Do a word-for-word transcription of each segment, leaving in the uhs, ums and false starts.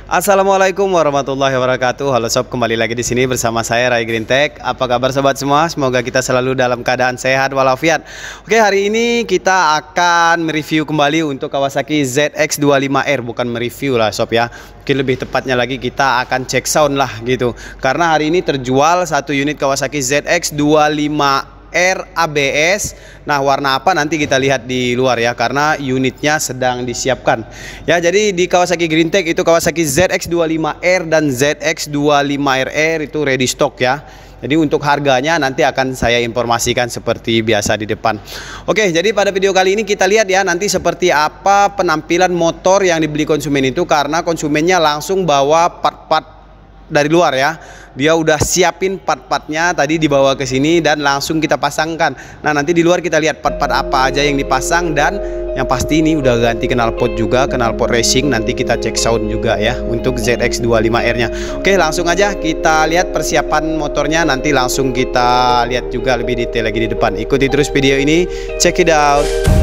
Assalamualaikum warahmatullahi wabarakatuh. Halo sob, kembali lagi di sini bersama saya Rai Green Tech. Apa kabar sobat semua? Semoga kita selalu dalam keadaan sehat walafiat. Oke, hari ini kita akan mereview kembali untuk Kawasaki Z X dua puluh lima R. Bukan mereview lah sob ya. Mungkin lebih tepatnya lagi kita akan cek sound lah gitu. Karena hari ini terjual satu unit Kawasaki Z X dua puluh lima R A B S. Nah, warna apa nanti kita lihat di luar ya, karena unitnya sedang disiapkan. Ya, jadi di Kawasaki Green Tech itu Kawasaki Z X dua puluh lima R dan Z X dua puluh lima R R itu ready stock ya. Jadi untuk harganya nanti akan saya informasikan seperti biasa di depan. Oke, jadi pada video kali ini kita lihat ya nanti seperti apa penampilan motor yang dibeli konsumen itu, karena konsumennya langsung bawa part-part dari luar ya. Dia udah siapin part-partnya tadi dibawa ke sini dan langsung kita pasangkan. Nah, nanti di luar kita lihat part-part apa aja yang dipasang, dan yang pasti ini udah ganti knalpot juga, knalpot racing. Nanti kita cek sound juga ya untuk Z X dua puluh lima R nya. Oke, langsung aja kita lihat persiapan motornya, nanti langsung kita lihat juga lebih detail lagi di depan. Ikuti terus video ini, check it out.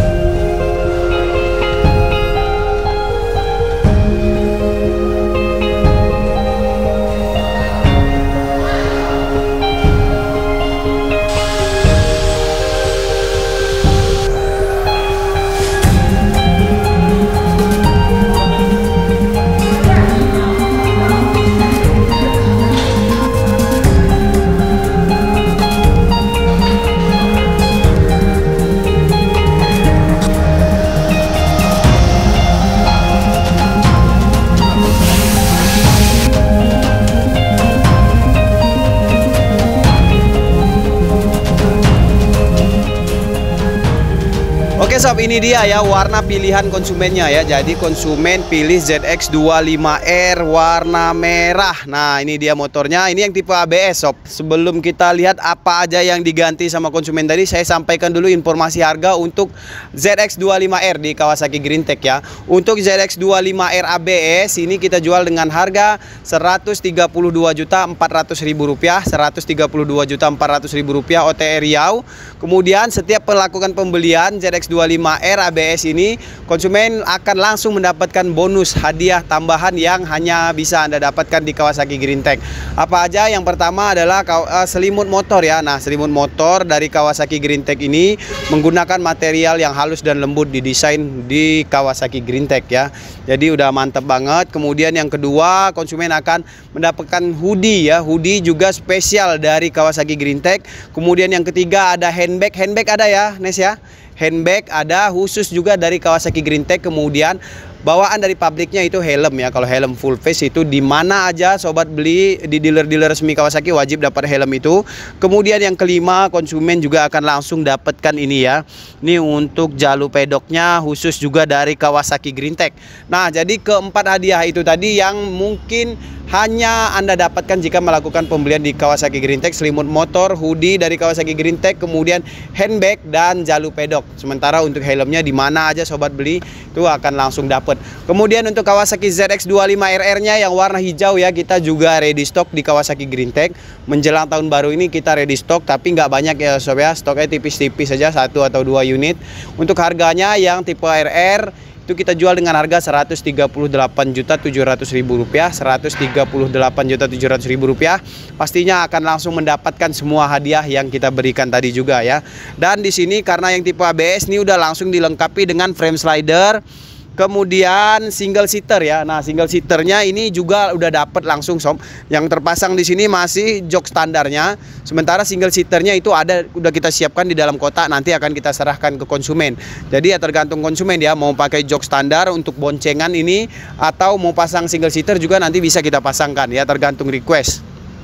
Oke sob, ini dia ya warna pilihan konsumennya ya. Jadi konsumen pilih Z X dua puluh lima R warna merah. Nah, ini dia motornya. Ini yang tipe A B S sob. Sebelum kita lihat apa aja yang diganti sama konsumen tadi, saya sampaikan dulu informasi harga untuk Z X dua puluh lima R di Kawasaki Green Tech ya. Untuk Z X dua puluh lima R A B S ini kita jual dengan harga seratus tiga puluh dua juta empat ratus ribu rupiah, seratus tiga puluh dua juta empat ratus ribu rupiah O T R Riau. Kemudian setiap melakukan pembelian Z X dua puluh lima R A B S ini, konsumen akan langsung mendapatkan bonus hadiah tambahan yang hanya bisa Anda dapatkan di Kawasaki Green Tech. Apa aja? Yang pertama adalah uh, selimut motor ya. Nah, selimut motor dari Kawasaki Green Tech ini menggunakan material yang halus dan lembut, didesain di Kawasaki Green Tech ya. Jadi udah mantep banget. Kemudian yang kedua, konsumen akan mendapatkan hoodie ya. Hoodie juga spesial dari Kawasaki Green Tech. Kemudian yang ketiga ada handbag. Handbag ada ya, Nes ya. Handbag ada khusus juga dari Kawasaki Green Tech. Kemudian bawaan dari pabriknya itu helm ya. Kalau helm full face itu di mana aja sobat beli di dealer-dealer resmi Kawasaki wajib dapat helm itu. Kemudian yang kelima, konsumen juga akan langsung dapatkan ini ya. Ini untuk jalur pedoknya khusus juga dari Kawasaki Green Tech. Nah, jadi keempat hadiah itu tadi yang mungkin hanya Anda dapatkan jika melakukan pembelian di Kawasaki Green Tech. Selimut motor, hoodie dari Kawasaki Green Tech, kemudian handbag dan jalur pedok. Sementara untuk helmnya di mana aja sobat beli itu akan langsung dapat. Kemudian untuk Kawasaki Z X dua puluh lima R R nya yang warna hijau ya, kita juga ready stock di Kawasaki Green Tech. Menjelang tahun baru ini kita ready stock, tapi nggak banyak ya sob ya. Stoknya tipis-tipis saja, satu atau dua unit. Untuk harganya yang tipe R R itu kita jual dengan harga seratus tiga puluh delapan juta tujuh ratus ribu rupiah, seratus tiga puluh delapan juta tujuh ratus ribu rupiah. Pastinya akan langsung mendapatkan semua hadiah yang kita berikan tadi juga ya. Dan di sini karena yang tipe A B S ini udah langsung dilengkapi dengan frame slider, kemudian single seater ya. Nah, single seaternya ini juga udah dapat langsung sob. Yang terpasang di sini masih jok standarnya. Sementara single seaternya itu ada udah kita siapkan di dalam kotak, nanti akan kita serahkan ke konsumen. Jadi ya tergantung konsumen ya, mau pakai jok standar untuk boncengan ini atau mau pasang single seater juga nanti bisa kita pasangkan ya, tergantung request.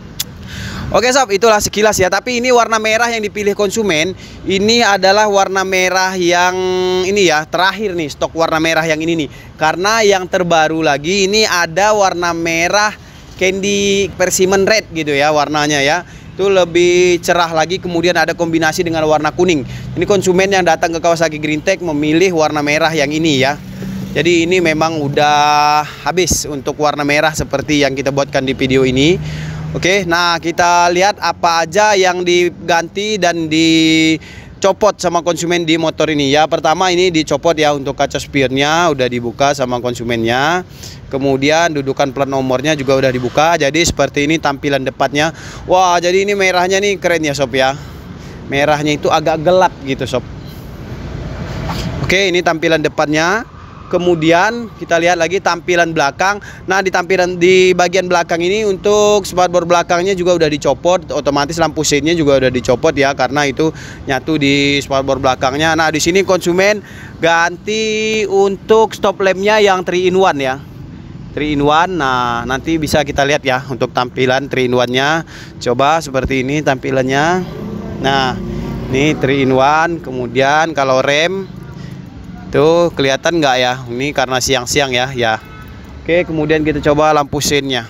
Oke sob, itulah sekilas ya. Tapi ini warna merah yang dipilih konsumen. Ini adalah warna merah yang ini ya, terakhir nih stok warna merah yang ini nih. Karena yang terbaru lagi ini ada warna merah candy persimmon red gitu ya warnanya ya. Itu lebih cerah lagi, kemudian ada kombinasi dengan warna kuning. Ini konsumen yang datang ke Kawasaki Green Tech memilih warna merah yang ini ya. Jadi ini memang udah habis untuk warna merah seperti yang kita buatkan di video ini. Oke, nah kita lihat apa aja yang diganti dan di copot sama konsumen di motor ini ya. Pertama ini dicopot ya untuk kaca spionnya udah dibuka sama konsumennya. Kemudian dudukan plat nomornya juga udah dibuka. Jadi seperti ini tampilan depannya. Wah, jadi ini merahnya nih keren ya sob ya. Merahnya itu agak gelap gitu sob. Oke, ini tampilan depannya. Kemudian kita lihat lagi tampilan belakang. Nah, di tampilan di bagian belakang ini untuk spakbor belakangnya juga udah dicopot, otomatis lampu seinnya juga udah dicopot ya karena itu nyatu di spakbor belakangnya. Nah, di sini konsumen ganti untuk stop lampnya yang three in one ya. three in one. Nah, nanti bisa kita lihat ya untuk tampilan three in one-nya. Coba seperti ini tampilannya. Nah, ini three in one. Kemudian kalau rem tuh kelihatan nggak ya? Ini karena siang-siang ya, ya. Oke, kemudian kita coba lampu seinnya.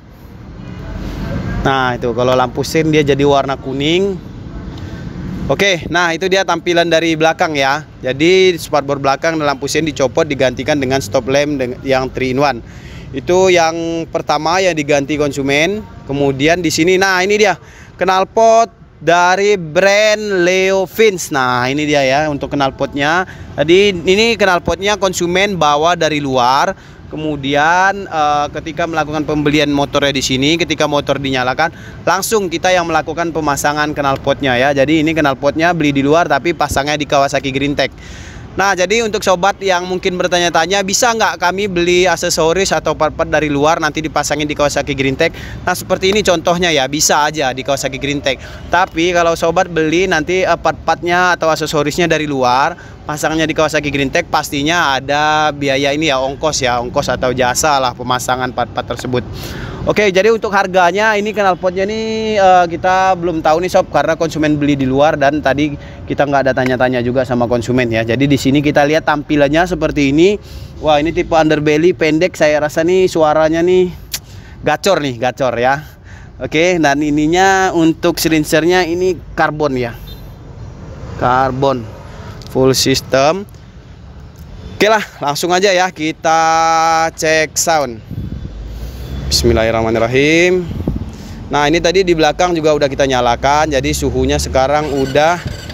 Nah, itu kalau lampu sein dia jadi warna kuning. Oke, nah itu dia tampilan dari belakang ya. Jadi spakbor belakang dan lampu sein dicopot digantikan dengan stop lamp yang three in one. Itu yang pertama yang diganti konsumen. Kemudian di sini, nah ini dia knalpot dari brand Leo Fins. Nah, ini dia ya untuk knalpotnya. Tadi ini knalpotnya konsumen bawa dari luar. Kemudian uh, ketika melakukan pembelian motornya di sini, ketika motor dinyalakan, langsung kita yang melakukan pemasangan knalpotnya ya. Jadi ini knalpotnya beli di luar tapi pasangnya di Kawasaki Greentech. Nah, jadi untuk sobat yang mungkin bertanya-tanya, bisa nggak kami beli aksesoris atau part-part dari luar nanti dipasangin di Kawasaki Greentech? Nah, seperti ini contohnya ya, bisa aja di Kawasaki Greentech. Tapi kalau sobat beli nanti part-partnya atau aksesorisnya dari luar, pasangnya di Kawasaki Greentech, pastinya ada biaya ini ya, ongkos ya, ongkos atau jasa lah pemasangan part-part tersebut. Oke, jadi untuk harganya ini knalpotnya nih uh, kita belum tahu nih sob karena konsumen beli di luar dan tadi kita nggak ada tanya-tanya juga sama konsumen ya. Jadi di sini kita lihat tampilannya seperti ini. Wah, ini tipe underbelly pendek, saya rasa nih suaranya nih gacor nih, gacor ya. Oke, dan ininya untuk silinsernya ini karbon ya. Karbon full system. Oke lah, langsung aja ya kita cek sound. Bismillahirrahmanirrahim. Nah, ini tadi di belakang juga udah kita nyalakan. Jadi suhunya sekarang udah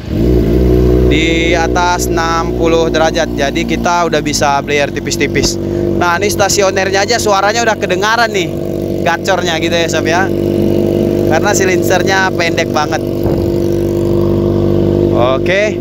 di atas enam puluh derajat. Jadi kita udah bisa player tipis-tipis. Nah, ini stasionernya aja suaranya udah kedengaran nih, gacornya gitu ya sob ya. Karena silinsernya pendek banget. Oke.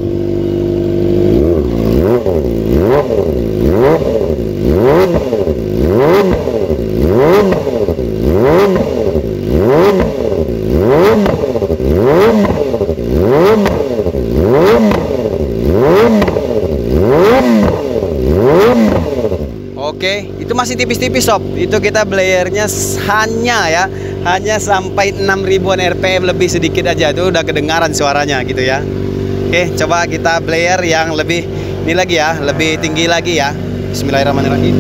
Oke, itu masih tipis-tipis sob. Itu kita blayernya hanya ya, hanya sampai enam ribuan R P M lebih sedikit aja tuh udah kedengaran suaranya gitu ya. Oke, coba kita blayer yang lebih ini lagi ya, lebih tinggi lagi ya. Bismillahirrahmanirrahim.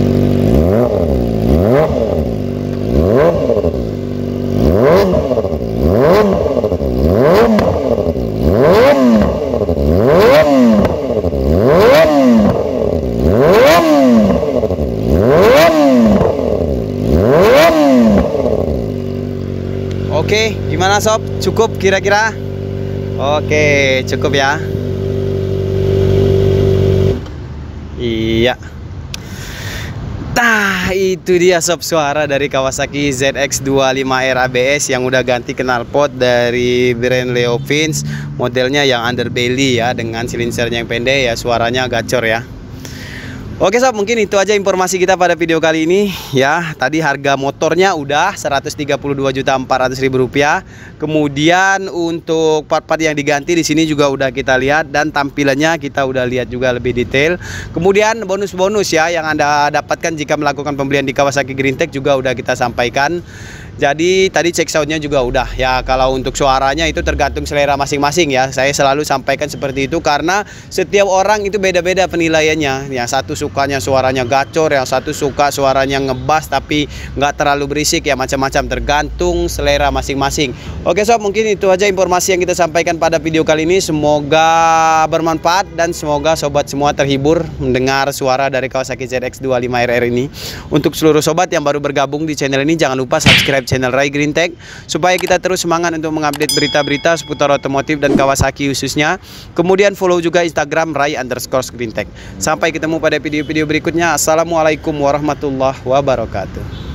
Oke, gimana sob? Cukup kira-kira? Oke, cukup ya. Iya. Nah, itu dia sob suara dari Kawasaki Z X dua puluh lima R A B S yang udah ganti knalpot dari brand Leo Fins, modelnya yang underbelly ya dengan silinsernya yang pendek ya, suaranya gacor ya. Oke sob, mungkin itu aja informasi kita pada video kali ini ya. Tadi harga motornya udah seratus tiga puluh dua juta empat ratus ribu rupiah. Kemudian untuk part-part yang diganti di sini juga udah kita lihat dan tampilannya kita udah lihat juga lebih detail. Kemudian bonus-bonus ya yang Anda dapatkan jika melakukan pembelian di Kawasaki Greentech juga udah kita sampaikan. Jadi tadi cek soundnya juga udah ya. Kalau untuk suaranya itu tergantung selera masing-masing ya. Saya selalu sampaikan seperti itu karena setiap orang itu beda-beda penilaiannya. Yang satu suka sukanya suaranya gacor, yang satu suka suaranya ngebas tapi nggak terlalu berisik ya, macam-macam tergantung selera masing-masing. Oke sob, mungkin itu aja informasi yang kita sampaikan pada video kali ini. Semoga bermanfaat dan semoga sobat semua terhibur mendengar suara dari Kawasaki Z X dua puluh lima R R ini. Untuk seluruh sobat yang baru bergabung di channel ini, jangan lupa subscribe channel Ray Green Tech supaya kita terus semangat untuk mengupdate berita-berita seputar otomotif dan Kawasaki khususnya. Kemudian follow juga Instagram Ray underscore Green Tech. Sampai ketemu pada video-video berikutnya. Assalamualaikum warahmatullahi wabarakatuh.